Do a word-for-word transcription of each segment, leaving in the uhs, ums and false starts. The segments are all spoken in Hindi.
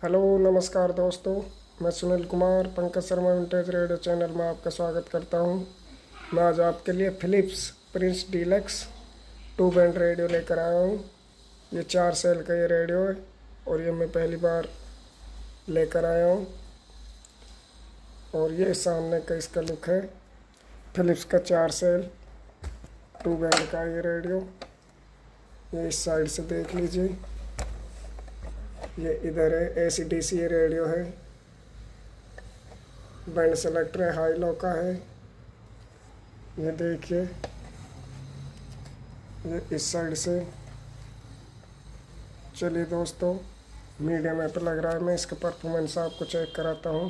हेलो नमस्कार दोस्तों, मैं Sunil Kumar Pankaj Sharma vintage radio channel में आपका स्वागत करता हूं। मैं आज आपके लिए Philips Prince Deluxe two band radio लेकर आया हूं। ये चार सेल का ये रेडियो है और ये मैं पहली बार लेकर आया हूं। और ये सामने का इसका लुक है। फिलिप्स का चार सेल टू बैंड का ये रेडियो, ये इस साइड से देख लीजिए। ये इधर है, एसी डीसी रेडियो है, बैंड सेलेक्टर है, हाई लो का है। ये देखिए, ये इस साइड से। चलिए दोस्तों, मीडियम ऐप लग रहा है। मैं इसका परफॉर्मेंस आपको चेक कराता हूँ।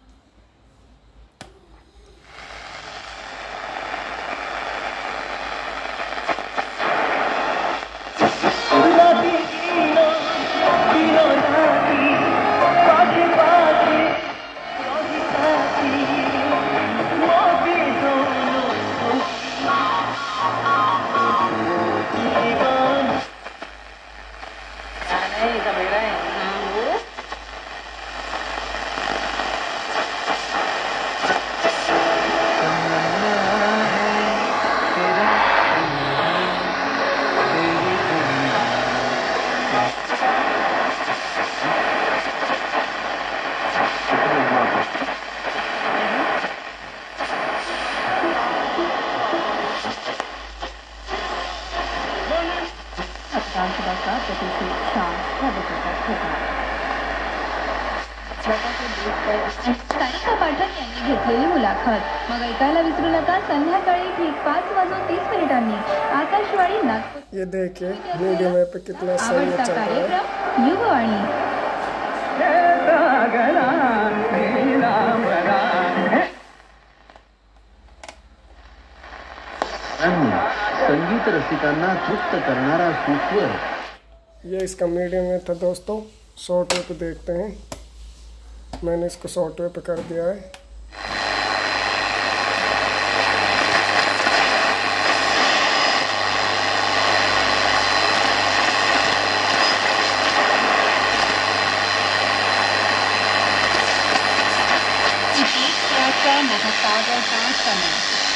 सारिका पाठक यांनी घेतलेली मुलाखत मग ऐकायला विसरू नका संध्याकाळी ठीक पाच वाजून तीस मिनिटांनी आकाशवाणी नागपूर। ये देखिए मीडियम ऐप पे कितना सही चल रहा है। कार्यक्रम युगवाणी। संगीत रसिकांना तृप्त करणारा सुस्वर। ये इसका मीडियम में था दोस्तों। शॉर्ट वे पे देखते हैं। मैंने इसको शॉर्ट वे पे कर दिया है। महासागर का समय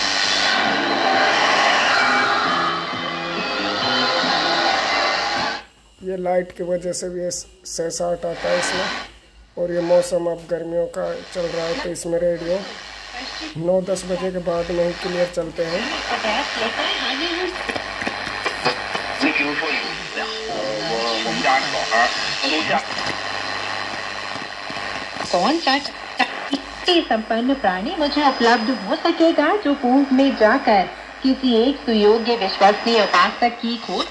ये लाइट की वजह से भी सहसाट आता है इसमें। और ये मौसम अब गर्मियों का चल रहा है, तो इसमें रेडियो नौ दस बजे के बाद में ही क्लियर चलते हैं। कौन सा संपन्न प्राणी मुझे उपलब्ध हो सकेगा जो पूर्व में जाकर किसी एक सुयोग्य विश्वसनीय उपासक की खोज।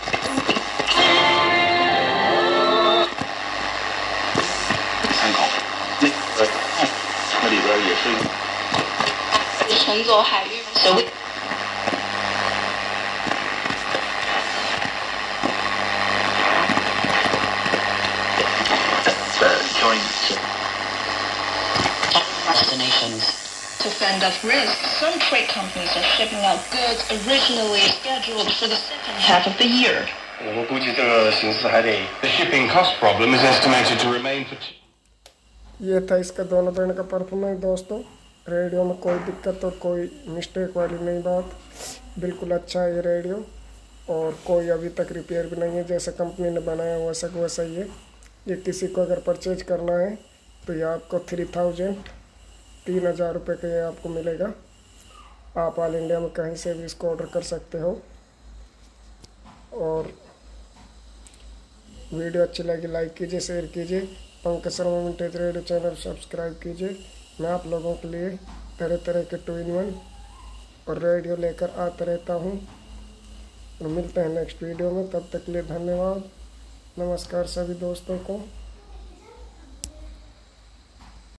Destinations. To fend off risk, some freight companies are shipping out goods originally scheduled for the second half of the year. 我估计这个形势还得 The shipping cost problem is estimated to remain for ये था इसका दोनों बैंड का परफॉर्मेंस दोस्तों। रेडियो में कोई दिक्कत और कोई मिस्टेक वाली नहीं बात, बिल्कुल अच्छा है ये रेडियो। और कोई अभी तक रिपेयर भी नहीं है, जैसा कंपनी ने बनाया वैसा का वैसा ही है। ये किसी को अगर परचेज करना है तो ये आपको थ्री थाउजेंड तीन हज़ार रुपये का ये आपको मिलेगा। आप ऑल इंडिया में कहीं से भी इसको ऑर्डर कर सकते हो। और वीडियो अच्छी लगी लाइक कीजिए, शेयर कीजिए। Pankaj Sharma vintage radio channel subscribe कीजिए। मैं आप लोगों के लिए तरह तरह के टू इन वन और रेडियो लेकर आता रहता हूँ। और मिलते हैं नेक्स्ट वीडियो में, तब तक के लिए धन्यवाद। नमस्कार सभी दोस्तों को।